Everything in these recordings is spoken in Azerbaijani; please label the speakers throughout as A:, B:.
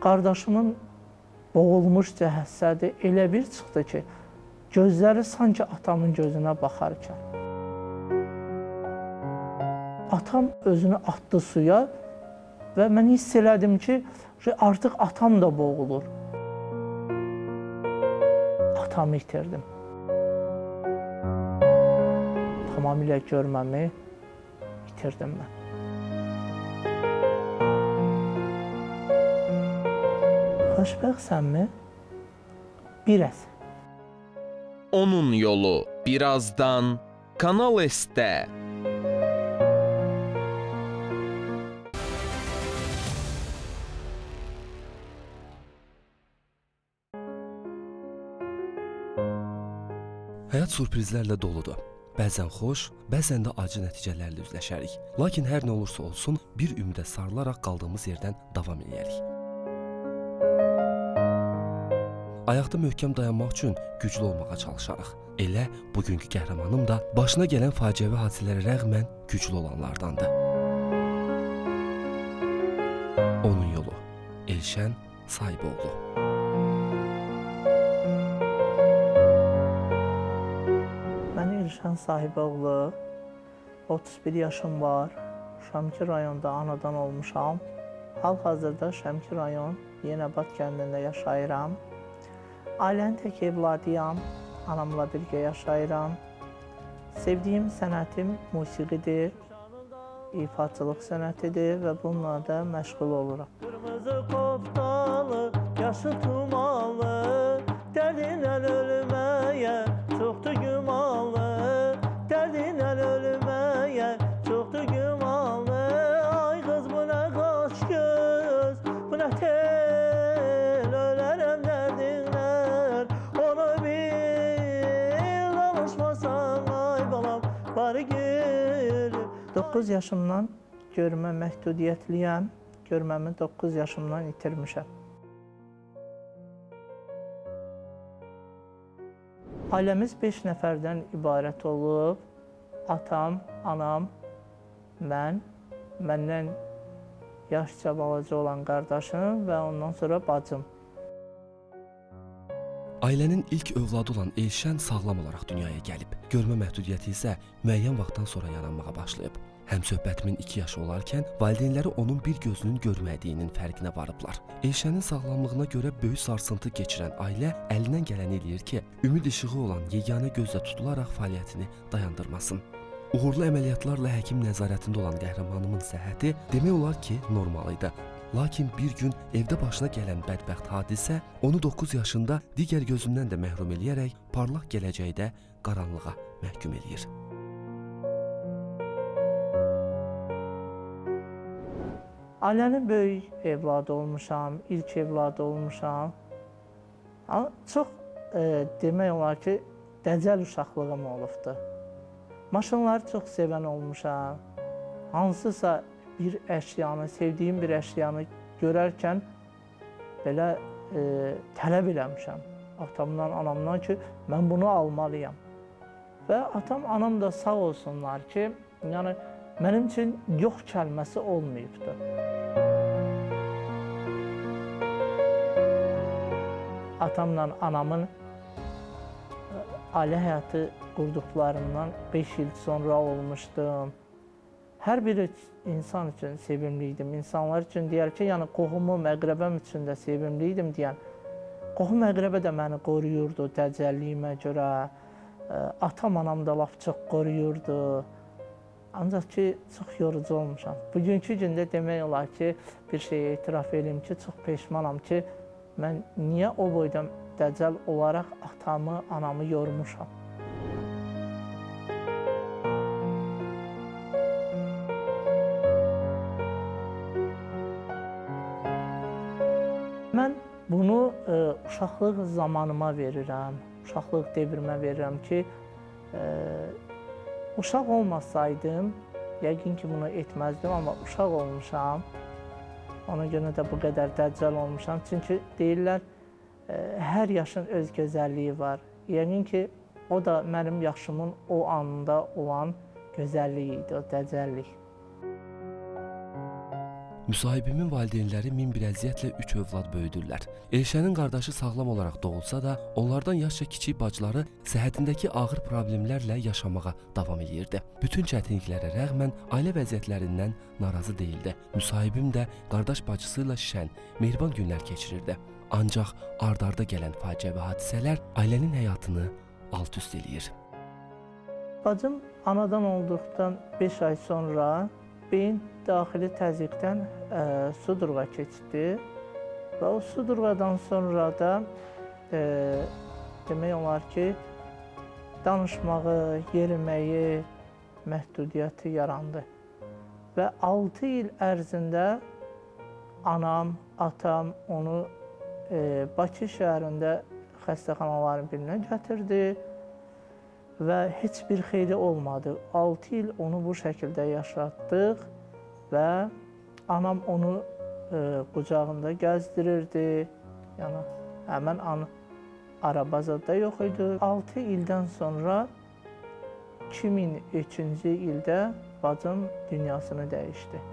A: qardaşımın boğulmuş cəhəssədi elə bir çıxdı ki, gözləri sanki atamın gözünə baxarkən. Atam özünü atdı suya və mən hiss elədim ki, artıq atam da boğulur. Atamı itirdim. Tamamilə görməmi itirdim mən. Xoşbəxtsənmi? Biraz.
B: Onun yolu birazdan Kanal S'te.
C: Həyat sürprizlərlə doludur. Bəzən xoş, bəzən də acı nəticələrlə üzləşərik. Lakin hər nə olursa olsun, bir ümidə sarılaraq qaldığımız yerdən davam edərik. Ayaqda möhkəm dayanmaq üçün güclü olmağa çalışarıq. Elə bugünkü qəhrəmanım da başına gələn faciəvi hadisələrə rəğmən güclü olanlardandır. Onun yolu Elşən Sahiboğlu.
A: Mən Elşən Sahiboğlu, 31 yaşım var, Şəmkir rayonda anadan olmuşam. Hal-hazırda Şəmkir rayon Yenəbat kəndində yaşayıram. Ailənin tək evladıyam, anamla birgə yaşayıram. Sevdiyim sənətim musiqidir, ifaçılıq sənətidir və bununla da məşğul oluram. Qırmızı qoftalı, yaşı tumalı, dərdinən ölməyə çoxdur gümalı, dərdinən ölməyə çoxdur gümalı. Ay qız bu nə qaç göz, bu nə tel, ölərəm dərdinlər, onu bil, danışmasan ay balam, barı gül. 9 yaşımdan görmə məhdudiyyətliyəm, görməmi 9 yaşımdan itirmişəm. Ailəmiz 5 nəfərdən ibarət olub, atam, anam, mən, məndən yaşca balaca olan qardaşım və ondan sonra bacım.
C: Ailənin ilk övladı olan Elşən sağlam olaraq dünyaya gəlib. Görmə məhdudiyyəti isə müəyyən vaxtdan sonra yaranmağa başlayıb. Həmsöhbətimin 2 yaşı olarkən valideynləri onun bir gözünün görmədiyinin fərqinə varıblar. Elşənin sağlamlığına görə böyük sarsıntı keçirən ailə əlindən gələni eləyir ki, ümid işığı olan yeganə gözlə tutularaq fəaliyyətini dayandırmasın. Uğurlu əməliyyatlarla həkim nəzarətində olan qəhrəmanımın səhhəti demək olar ki, normal idi. Lakin bir gün evdə başına gələn bədbəxt hadisə onu 9 yaşında digər gözündən də məhrum eləyərək parlaq gələcəkdə qaranlığa məhkum eləyir.
A: Ailənin böyük evladı olmuşam, ilk evladı olmuşam. Çox demək olar ki, dəcəl uşaqlığım olubdur. Maşınları çox sevən olmuşam. Hansısa bir əşyanı, sevdiyim bir əşyanı görərkən belə tələb eləmişəm atamdan, anamdan ki, mən bunu almalıyam. Və atam, anam da sağ olsunlar ki, yəni mənim üçün yox kəlməsi olmayıbdır. Atamla anamın ailə həyatı qurduqlarından 5 il sonra olmuşdum. Hər bir insan üçün sevimliydim. İnsanlar üçün deyər ki, yəni qohumum, əqrəbəm üçün də sevimliydim deyən. Qohum əqrəbə də məni qoruyurdu dəcəlliyimə görə. Atam, anam da laf çox qoruyurdu. Ancaq ki, çox yorucu olmuşam. Bugünkü gündə demək olar ki, bir şey etiraf edeyim ki, çox peşmanam ki, mən niyə o boyda dəcəl olaraq atamı, anamı yormuşam. Mən bunu uşaqlıq zamanıma verirəm, uşaqlıq devrimə verirəm ki, uşaq olmasaydım, yəqin ki, bunu etməzdim, amma uşaq olmuşam. Ona görə də bu qədər dəccəl olmuşam. Çünki deyirlər, hər yaşın öz gözəlliyi var. Yəqin ki, o da mənim yaşımın o anında olan gözəlliyi idi, o dəccəllik.
C: Müsahibimin valideynləri min bir əziyyətlə 3 övlad böyüdürlər. Elşənin qardaşı sağlam olaraq doğulsa da, onlardan yaşca kiçik bacıları səhhətindəki ağır problemlərlə yaşamağa davam edirdi. Bütün çətinliklərə rəğmən ailə vəziyyətlərindən narazı değildi. Müsahibim də qardaş bacısı ilə şən, mehriban günlər keçirirdi. Ancaq ard-arda gələn faciə və hadisələr ailənin həyatını alt-üst eləyir.
A: Bacım anadan olduqdan 5 ay sonra beyin daxili təzyiqdən sudurğa keçdi və o sudurğadan sonra da demək olar ki, danışmağı, yeriməyi məhdudiyyəti yarandı. Və 6 il ərzində anam, atam onu Bakı şəhərində xəstəxanaların birinə gətirdi və heç bir xeyri olmadı. 6 il onu bu şəkildə yaşatdıq və anam onu qucağında gəzdirirdi. Yəni, həmən an arabazada yox idi. 6 ildən sonra 2003-cü ildə bacım dünyasını dəyişdi.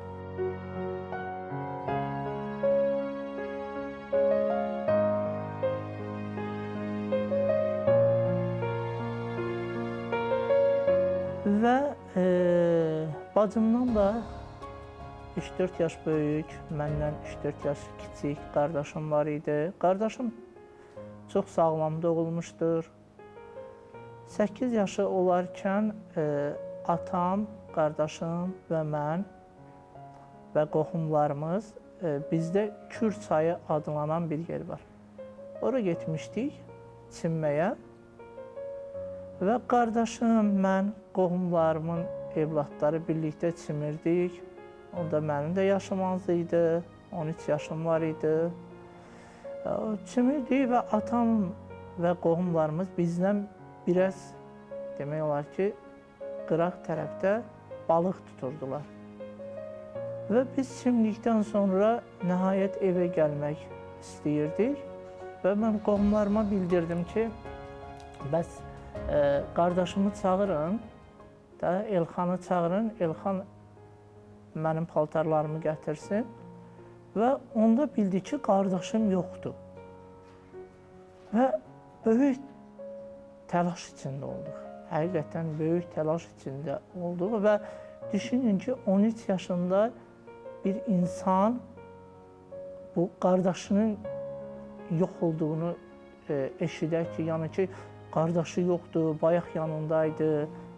A: Və bacımdan da 3-4 yaş böyük, məndən 3-4 yaş kiçik qardaşım var idi. Qardaşım çox sağlam doğulmuşdur. 8 yaşı olarkən atam, qardaşım və mən və qohumlarımız bizdə Kür çayı adlanan bir yer var. Ora getmişdik çimməyə. Və qardaşım, mən, qohumlarımın evladları birlikdə çimirdik. Onda mənim də yaşım az idi, 13 yaşım var idi. Çimirdik və atam və qohumlarımız bizdən biraz demək olar ki, qıraq tərəfdə balıq tuturdular. Və biz çimdikdən sonra nəhayət evə gəlmək istəyirdik və mən qohumlarıma bildirdim ki, bəs qardaşımı çağırın, Elxanı çağırın, Elxan mənim paltarlarımı gətirsin və onda bildi ki, qardaşım yoxdur. Və böyük təlaş içində olduq. Həqiqətən böyük təlaş içində olduq və düşünün ki, 13 yaşında bir insan bu qardaşının yox olduğunu eşidər ki, yəni ki, qardaşı yoxdur, bayaq yanındaydı.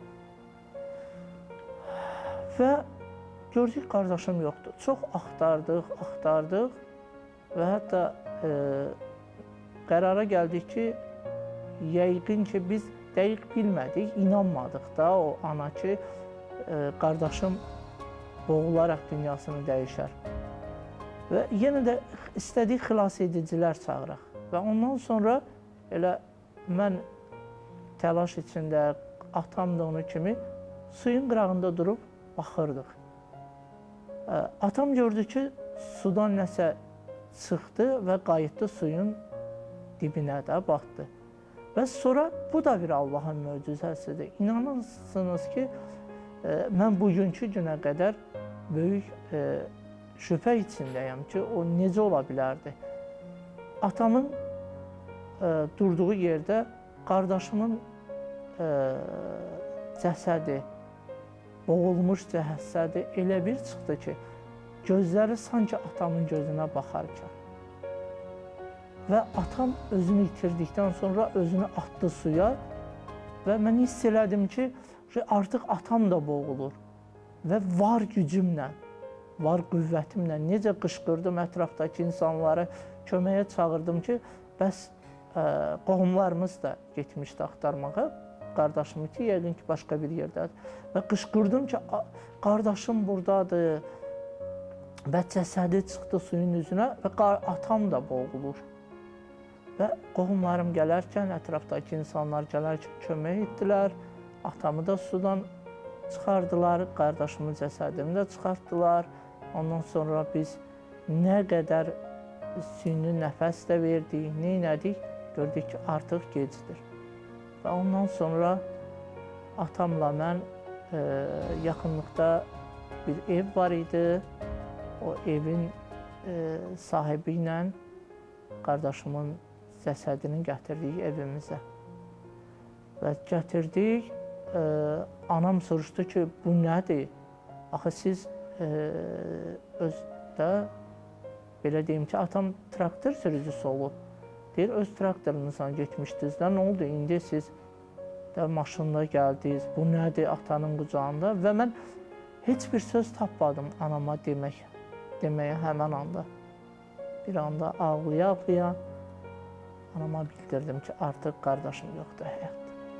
A: Və gördük, qardaşım yoxdur. Çox axtardıq və hətta qərara gəldik ki, yəqin ki, biz dəqiq bilmədik, inanmadıq da o ana ki, qardaşım boğularaq dünyasını dəyişər. Və yenə də istədik xilas edicilər çağıraq. Və ondan sonra elə mən təlaş içində, atam da onu kimi suyun qırağında durub baxırdıq. Atam gördü ki, sudan nəsə çıxdı və qayıtdı suyun dibinə də baxdı. Və sonra bu da bir Allahın möcüzəsidir. İnanırsınız ki, mən bugünkü günə qədər böyük şübhə içindəyəm ki, o necə ola bilərdi? Atamın durduğu yerdə qardaşımın cəsədi, boğulmuş cəsədi elə bir çıxdı ki, gözləri sanki atamın gözünə baxarkən. Və atam özünü itirdikdən sonra özünü atdı suya və mən hiss elədim ki, artıq atam da boğulur. Və var gücümlə, var qüvvətimlə necə qışqırdım ətrafdakı insanları, köməyə çağırdım ki, bəs qohumlarımız da getmişdi axtarmağa. Qardaşımı ki, yəqin ki, başqa bir yerdədir. Və qışqırdım ki, qardaşım buradadır və cəsədi çıxdı suyun üzünə və atam da boğulur. Və qohumlarım gələrkən, ətrafdakı insanlar gələrkən kömək etdilər. Atamı da sudan çıxardılar, qardaşımın cəsədini də çıxartdılar. Ondan sonra biz nə qədər süni nəfəs də verdik, neynədik, gördük ki, artıq gecdir. Və ondan sonra atamla mən yaxınlıqda bir ev var idi. o evin sahibi ilə qardaşımın cəsədini gətirdik evimizə. Və gətirdik, anam soruşdu ki, bu nədir? Axı siz özdə, belə deyim ki, atam traktor sürücüsü olub. Deyir, öz traktorunuzdan getmişdiniz də, nə oldu? İndi siz də maşınla gəldiniz, bu nədir atanın qucağında? Və mən heç bir söz tapmadım anama deməyə həmən anda. Bir anda ağlaya-ağlaya anama bildirdim ki, artıq qardaşım yoxdur həyatda.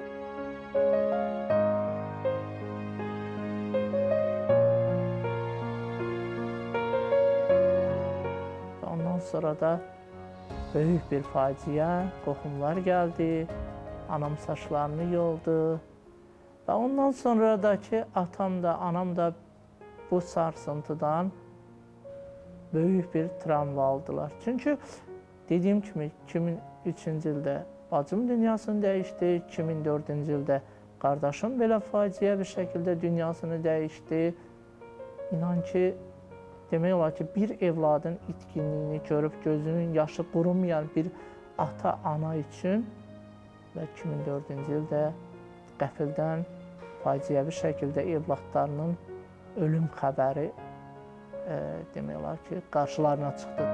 A: Ondan sonra da böyük bir faciə, qohumlar gəldi, anam saçlarını yoldu. Və ondan sonra da ki, atam da, anam da bu sarsıntıdan böyük bir travma aldılar. Çünki dediyim kimi 2003-cü ildə bacım dünyasını dəyişdi, 2004-cü ildə qardaşım belə faciə bir şəkildə dünyasını dəyişdi. İnan ki, demək olar ki, bir evladın itkinliyini görüb gözünün yaşı qurumayan bir ata-ana üçün və 2004-cü ildə qəfildən faciəvi şəkildə evladlarının ölüm xəbəri demək olar ki, qarşılarına çıxdı.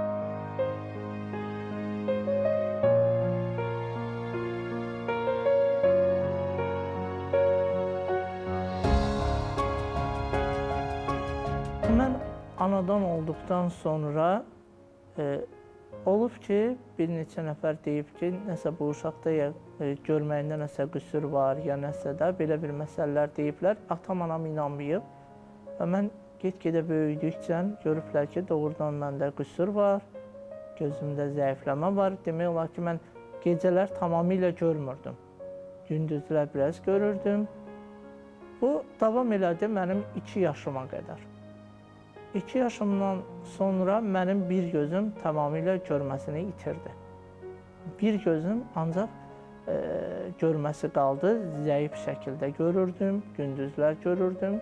A: Mən anadan olduqdan sonra olub ki, bir neçə nəfər deyib ki, nəsə bu uşaqda ya görməyində nəsə qüsur var, ya nəsə də belə bir məsələlər deyiblər. Atam, anam inanmayıb və mən get-gedə böyüdükcə görüblər ki, doğrudan məndə qüsur var, gözümdə zəifləmə var. Demək olar ki, mən gecələr tamamilə görmürdüm, gündüzlər biraz görürdüm. Bu, davam elədi mənim 2 yaşıma qədər. 2 yaşımdan sonra mənim bir gözüm tamamilə görməsini itirdi. Bir gözüm ancaq görməsi qaldı, zəif şəkildə görürdüm, gündüzlər görürdüm.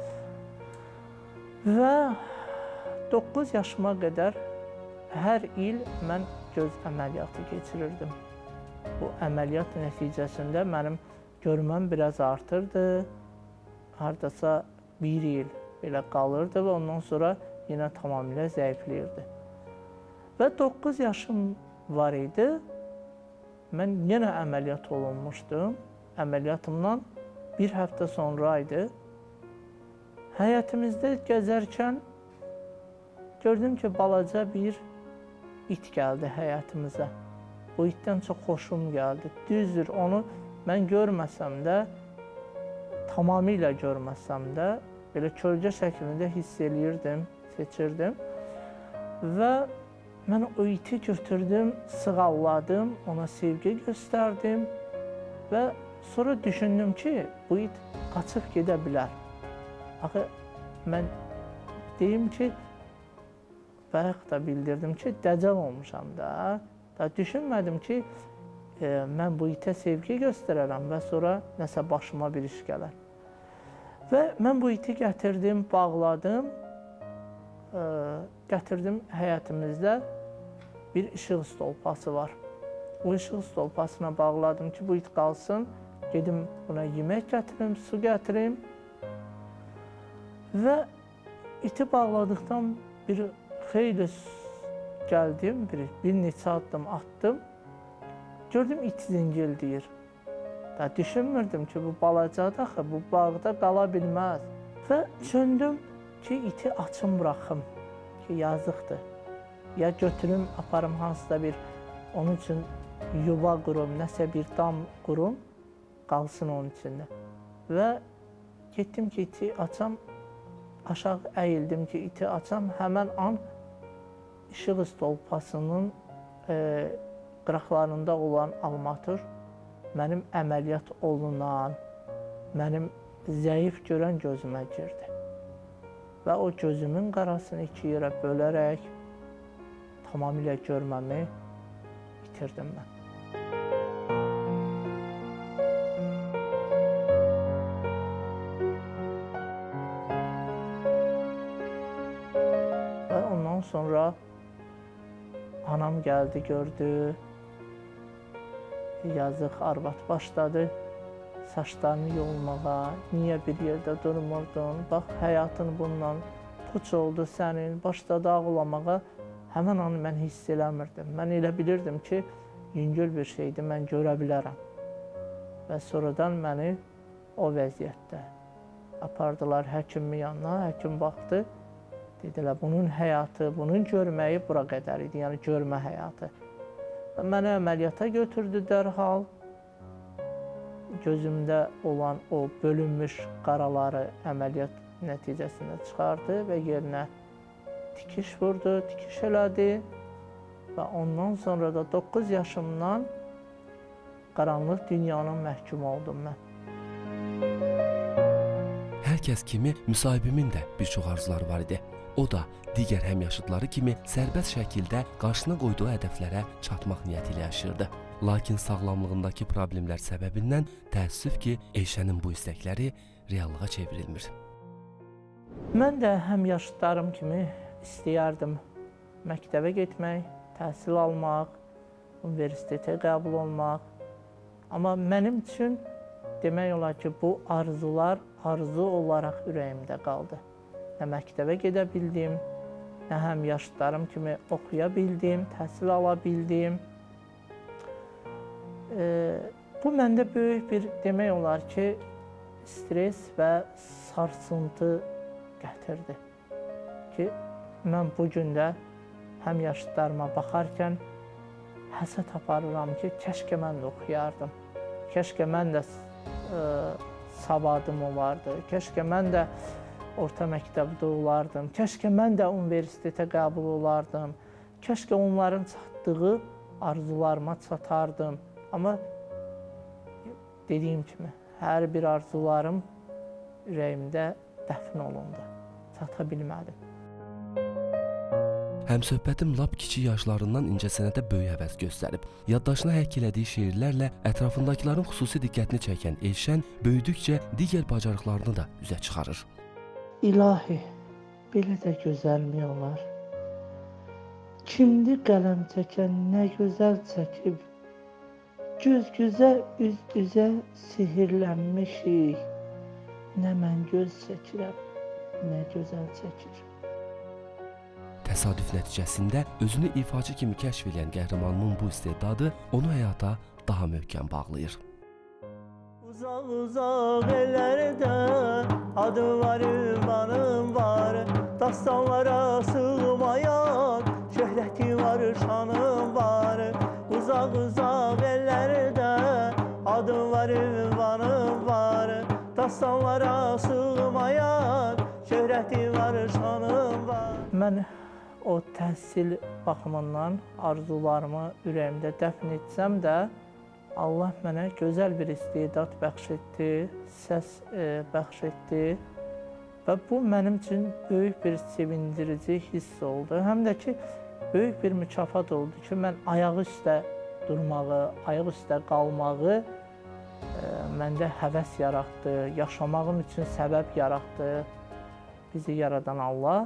A: Və 9 yaşıma qədər hər il mən göz əməliyyatı keçirirdim. Bu əməliyyat nəticəsində mənim görməm biraz artırdı, hardasa 1 il belə qalırdı və ondan sonra yenə tamamilə zəifləyirdi. Və 9 yaşım var idi, mən yenə əməliyyat olunmuşdum. Əməliyyatımdan 1 həftə sonra idi. Həyətimizdə gəzərkən gördüm ki, balaca bir it gəldi həyətimizə. Bu itdən çox xoşum gəldi. Düzdür, onu mən görməsəm də, tamamilə görməsəm də, belə kölgə şəklində hiss eləyirdim, seçirdim. Və mən o iti götürdüm, sığalladım, ona sevgi göstərdim və sonra düşündüm ki, bu it qaçıb gedə bilər. Axı, mən deyim ki, bayaq da bildirdim ki, dəcəl olmuşam da. Düşünmədim ki, mən bu itə sevgi göstərərəm və sonra nəsə başıma bir iş gələr. Və mən bu iti gətirdim, bağladım, gətirdim həyətimizdə bir işıq stolpası var. O işıq stolpasına bağladım ki, bu it qalsın, gedim buna yemək gətirim, su gətirim. Və iti bağladıqdan bir xeyli gəldim, bir neçə addım atdım, gördüm it zingildəyir. Düşünmürdüm ki, bu balacadır axı, bu bağda qala bilməz. Və düşündüm ki, iti açım buraxım ki, yazıqdır. Ya götürüm, aparım hansıda bir, onun üçün yuva qurum, nəsə bir dam qurum, qalsın onun içində. Və getdim ki, iti açam, aşağı əyildim ki, iti açam, həmən an işıq stolpasının qıraqlarında olan armatur mənim əməliyyat olunan, mənim zəif görən gözümə girdi. Və o gözümün qarasını 2 yerə bölərək tamamilə görməmi itirdim mən. Və sonra anam geldi, gördü. Yazıq arvad başladı saçlarını yolmağa. Niye bir yerde durmurdun? Bak hayatın bundan puç oldu sənin. Başladı ağlamağa. Həmən anı mən hiss eləmirdim. Mən elə bilirdim ki, yüngül bir şeydir, mən görə bilərəm. Və sonradan məni o vəziyyətdə apardılar həkimin yanına. Həkim baxdı, dedilər, bunun həyatı, bunun görməyi bura qədər idi, yəni görmə həyatı. Məni əməliyyata götürdü dərhal. Gözümdə olan o bölünmüş qaraları əməliyyat nəticəsində çıxardı və yerinə tikiş vurdu, tikiş elədi. Və ondan sonra da 9 yaşımdan qaranlıq dünyanın məhkumu oldum mən.
C: Hər kəs kimi müsahibimin də bir çox arzuları var idi. O da digər həmyaşıdları kimi sərbəst şəkildə qarşısına qoyduğu hədəflərə çatmaq niyyəti ilə yaşayırdı. Lakin sağlamlığındakı problemlər səbəbindən təəssüf ki, Elşənin bu istəkləri reallığa çevrilmir.
A: Mən də həmyaşıdlarım kimi istəyərdim məktəbə getmək, təhsil almaq, universitetə qəbul olmaq. Amma mənim üçün demək olar ki, bu arzular arzu olaraq ürəyimdə qaldı. Nə məktəbə gedə bildim, nə həmyaşıdlarım kimi oxuya bildim, təhsil ala bildim. Bu məndə böyük bir demək olar ki, stres və sarsıntı gətirdi. Ki, mən bu gün də həmyaşıdlarıma baxarkən həsəd aparıram ki, kəşkə mən də oxuyardım. Kəşkə mən də savadım olardı. Kəşkə mən də orta məktəbdə olardım. Kəşkə mən də universitetə qəbul olardım. Kəşkə onların çatdığı arzularıma çatardım. Amma dediyim kimi, hər bir arzularım ürəyimdə dəfn olundu. Çata bilmədim.
C: Həmsöhbətim lap kiçik yaşlarından incəsənətə böyük həvəs göstərib. Yaddaşına həkk elədiyi şeirlərlə ətrafındakıların xüsusi diqqətini çəkən Elşən böyüdükcə digər bacarıqlarını da üzə çıxarır.
A: İlahi, belə də gözəlmi olar? Kimdi qələm çəkən, nə gözəl çəkib? Göz-gözə, üz-üzə sihirlənmişik. Nə mən göz çəkirəm, nə gözəl çəkir.
C: Təsadüf nəticəsində özünü ifaçı kimi kəşf edən qəhrəmanının bu istedadı onu həyata daha möhkəm bağlayır.
A: Uzaq ellərdə adı var, ünvanım var, dastanlara sığmayan şöhrəti var, şanım var. Uzaq ellərdə adı var, ünvanım var, dastanlara sığmayan şöhrəti var, şanım var. Mən o təhsil baxımından arzularımı ürəyimdə dəfn etsəm də, Allah mənə gözəl bir istedad bəxş etdi, səs bəxş etdi və bu mənim üçün böyük bir sevindirici hiss oldu. Həm də ki, böyük bir mükafat oldu ki, mən ayağı üstə durmağı, ayaq üstə qalmağı məndə həvəs yaratdı, yaşamağım üçün səbəb yaratdı bizi yaradan Allah.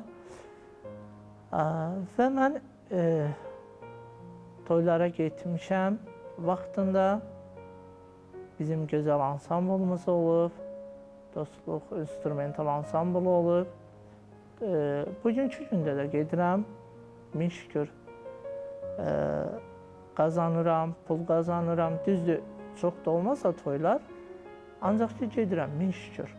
A: Və mən toylara getmişəm, vaxtında bizim gözəl ansamblımız olub, dostluq instrumental ansamblı olub. Bugünkü gündə də gedirəm, min şükür qazanıram, pul qazanıram. Düzdür, çox da olmasa toylar, ancaq ki gedirəm, min şükür.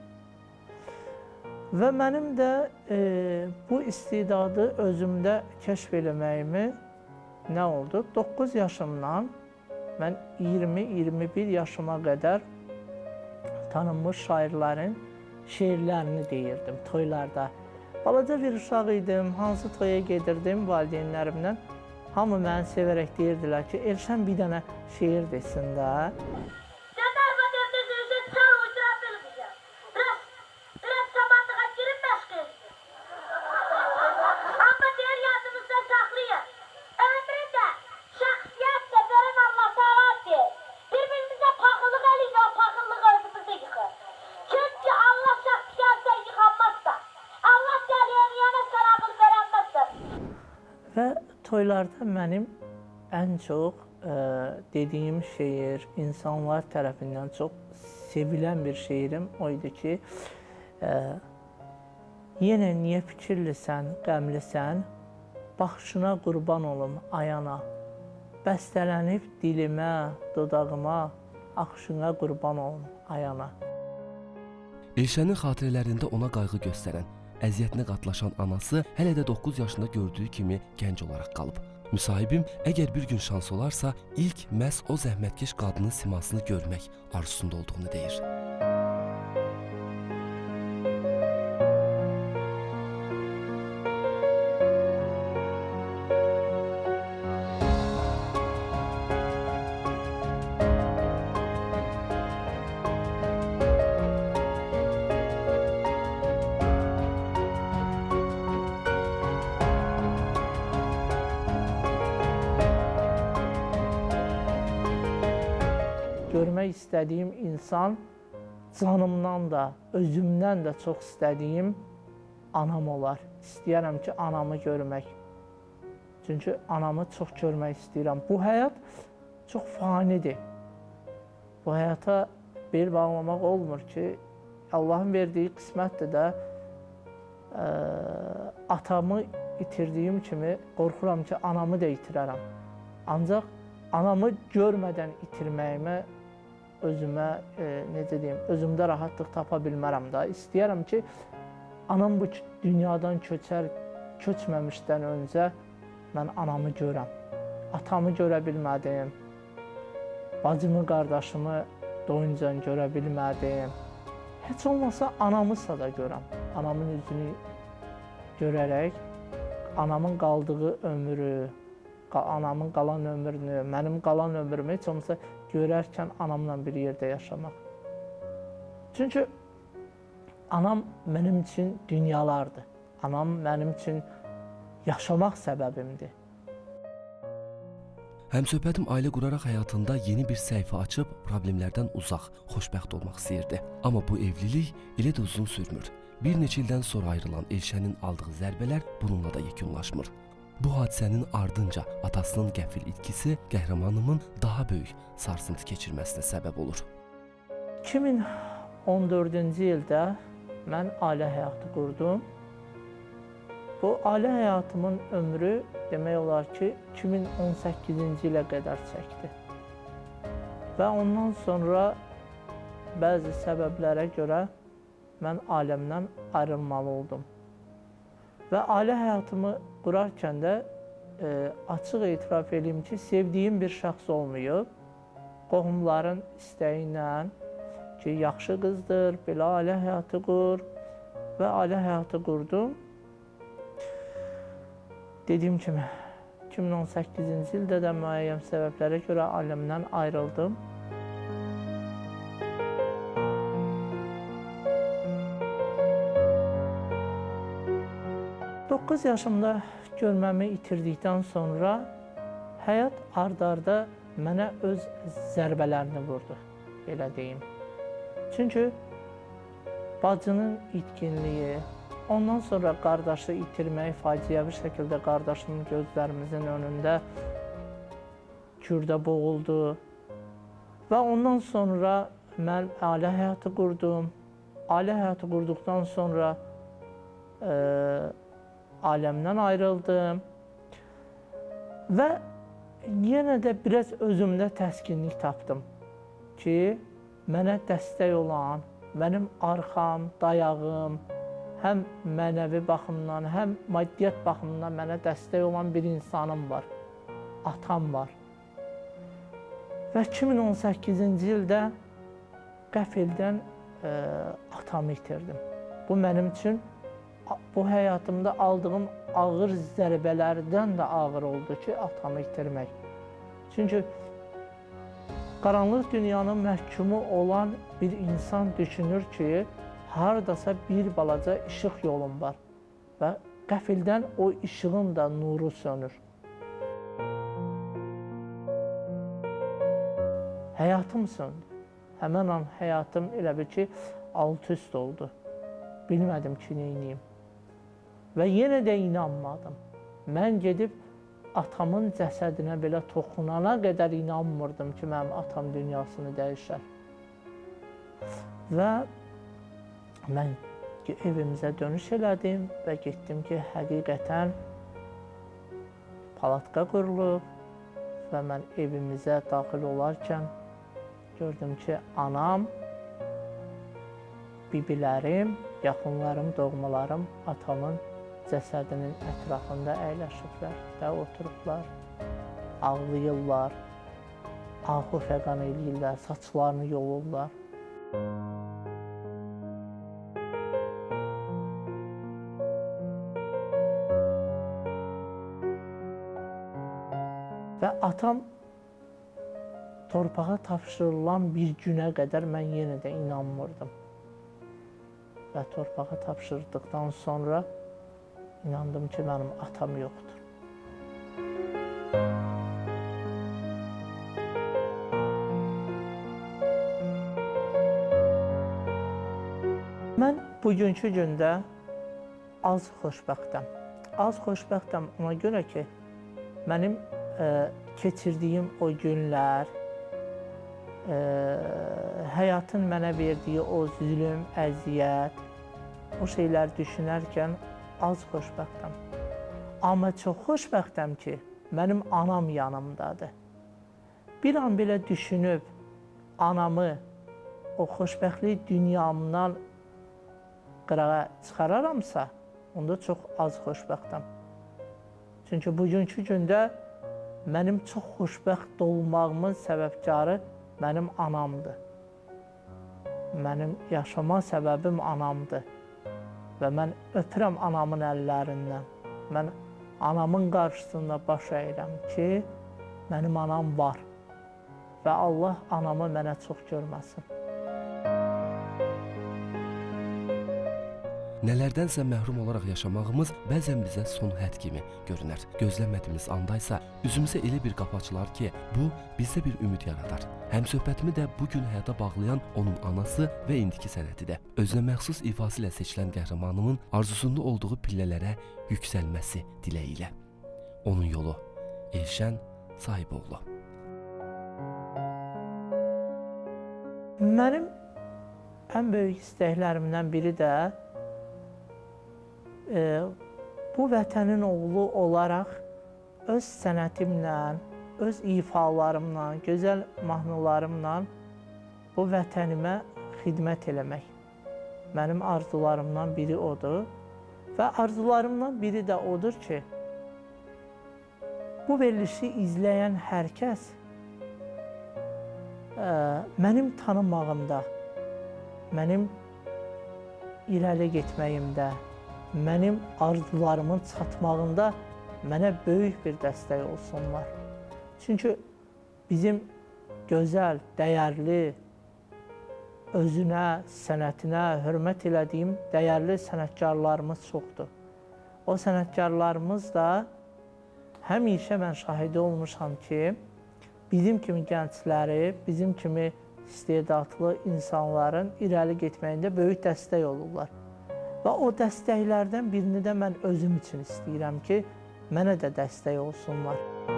A: Və mənim də bu istedadı özümdə kəşf eləməyimi nə oldu? 9 yaşımdan mən 20-21 yaşıma qədər tanınmış şairlərin şeirlərini deyirdim toylarda. Balaca bir uşaq idim, hansı toya gedirdim valideynlərimdən. Hamı məni sevərək deyirdilər ki, Elşən bir dənə şeir desin də. Toylarda mənim ən çox dediyim şeir, insanlar tərəfindən çox sevilən bir şeirim o idi ki, yenə niyə fikirlisən, qəmlisən, baxışına qurban olum ayana, bəstələnib dilimə, dodağıma, axışına qurban olum ayana.
C: Elşənin xatirələrində ona qayğı göstərən, əziyyətinə qatlaşan anası hələ də 9 yaşında gördüyü kimi gənc olaraq qalıb. Müsahibim, əgər bir gün şans olarsa, ilk məhz o zəhmətkeş qadının simasını görmək arzusunda olduğunu deyir.
A: Görmək istədiyim insan canımdan da, özümdən də çox istədiyim anam olar. İstəyərəm ki, anamı görmək. Çünki anamı çox görmək istəyirəm. Bu həyat çox fanidir. Bu həyata bel bağlamaq olmur ki, Allahın verdiyi qismətdir də atamı itirdiyim kimi qorxuram ki, anamı da itirərəm. Ancaq anamı görmədən itirməyimə özümə, necə deyim, özümdə rahatlıq tapa bilmərəm da. İstəyərəm ki, anam bu dünyadan köçməmişdən öncə mən anamı görəm. Atamı görə bilmədim, bacımı, qardaşımı doyunca görə bilmədim. Heç olmasa anamısa da görəm. Anamın üzünü görərək, anamın qaldığı ömrü, anamın qalan ömrünü, mənim qalan ömrümü heç olmasa görərkən anamla bir yerdə yaşamaq. Çünki anam mənim üçün dünyalardır. Anam mənim üçün yaşamaq səbəbimdir.
C: Həmsöhbətim ailə quraraq həyatında yeni bir səhifə açıb problemlərdən uzaq, xoşbəxt olmaq istəyirdi. Amma bu evlilik elə də uzun sürmür. Bir neçə ildən sonra ayrılan Elşənin aldığı zərbələr bununla da yekunlaşmır. Bu hadisənin ardınca atasının qəfil itkisi qəhrəmanımın daha böyük sarsıntı keçirməsinə səbəb olur.
A: 2014-cü ildə mən ailə həyatı qurdum. Bu ailə həyatımın ömrü demək olar ki, 2018-ci ilə qədər çəkdi. Və ondan sonra bəzi səbəblərə görə mən ailəmdən ayrılmalı oldum. Və ailə həyatımı qurarkən də açıq etiraf edeyim ki, sevdiyim bir şəxs olmayıb. Qohumların istəyi ilə ki, yaxşı qızdır, belə ailə həyatı qur və ailə həyatı qurdum. Dediyim kimi, 2018-ci ildə də müəyyən səbəblərə görə ailəmdən ayrıldım. 9 yaşımda görməmi itirdikdən sonra həyat ard-arda mənə öz zərbələrini vurdu, belə deyim. Çünki bacının itkinliyi, ondan sonra qardaşı itirmək, faciəvi şəkildə qardaşımın gözlərimizin önündə kürdə boğuldu. Və ondan sonra mən ailə həyatı qurdum. Ailə həyatı qurduqdan sonra ailəmdən ayrıldım və yenə də biraz özümdə təskinlik tapdım ki, mənə dəstək olan, mənim arxam, dayağım, həm mənəvi baxımdan, həm maddiyyat baxımından mənə dəstək olan bir insanım var, atam var. Və 2018-ci ildə qəfildən atamı itirdim. Bu mənim üçün bu həyatımda aldığım ağır zərbələrdən də ağır oldu ki, atamı itirmək. Çünki qaranlıq dünyanın məhkumu olan bir insan düşünür ki, haradasa bir balaca işıq yolum var və qəfildən o işığın da nuru sönür. Həyatım söndü. Həmən an həyatım elə bir ki, alt-üst oldu. Bilmədim ki, neyniyim. Və yenə də inanmadım. Mən gedib atamın cəsədinə belə toxunana qədər inanmırdım ki, mənim atam dünyasını dəyişər. Və mən evimizə dönüş elədim və getdim ki, həqiqətən palatka qurulub və mən evimizə daxil olarkən gördüm ki, anam, bibilərim, yaxınlarım, doğmalarım atamın cəsədinin ətrafında əyləşiblər və oturublar, ağlayırlar, ahu fəqan eləyirlər, saçlarını yolurlar. Və atam torpağa tapşırılan bir günə qədər mən yenə də inanmırdım. Və torpağa tapşırdıqdan sonra inandım ki, mənim atam yoxdur. Mən bugünkü gündə az xoşbəxtəm. Az xoşbəxtəm ona görə ki, mənim keçirdiyim o günlər, həyatın mənə verdiyi o zülm, əziyyət, o şeylər düşünərkən az xoşbəxtəm. Amma çox xoşbəxtəm ki, mənim anam yanımdadır. Bir an belə düşünüb anamı o xoşbəxtlik dünyamdan qırağa çıxararamsa, onda çox az xoşbəxtəm. Çünki bugünkü gündə mənim çox xoşbəxt olmağımın səbəbkarı mənim anamdır. Mənim yaşama səbəbim anamdır. Və mən öpürəm anamın əllərindən. Mən anamın qarşısında baş əyirəm ki, mənim anam var. Və Allah anamı mənə çox görməsin.
C: Nələrdənsə məhrum olaraq yaşamağımız bəzən bizə son hədd kimi görünər. Gözləmədiyimiz andaysa üzümüzə elə bir qapı açılar ki, bu bizdə bir ümid yaradar. Həmsöhbətimi də bu gün həyata bağlayan onun anası və indiki sənətidir. Özünə məxsus ifası ilə seçilən qəhrəmanımın arzusunda olduğu pillələrə yüksəlməsi diləyi ilə. Onun yolu Elşən Sahiboğlu.
A: Mənim ən böyük istəklərimdən biri də bu vətənin oğlu olaraq öz sənətimlə, öz ifalarımla, gözəl mahnılarımla bu vətənimə xidmət eləmək. Mənim arzularımdan biri odur və arzularımdan biri də odur ki, bu verilişi izləyən hər kəs mənim tanınmağımda, mənim irəli getməyimdə, mənim arzularımın çatmağında mənə böyük bir dəstək olsunlar. Çünki bizim gözəl, dəyərli, özünə, sənətinə hörmət elədiyim dəyərli sənətkarlarımız çoxdur. O sənətkarlarımız da həmişə mən şahidi olmuşam ki, bizim kimi gəncləri, bizim kimi istedadlı insanların irəli getməyində böyük dəstək olurlar. Və o dəstəklərdən birini də mən özüm üçün istəyirəm ki, mənə də dəstək olsunlar.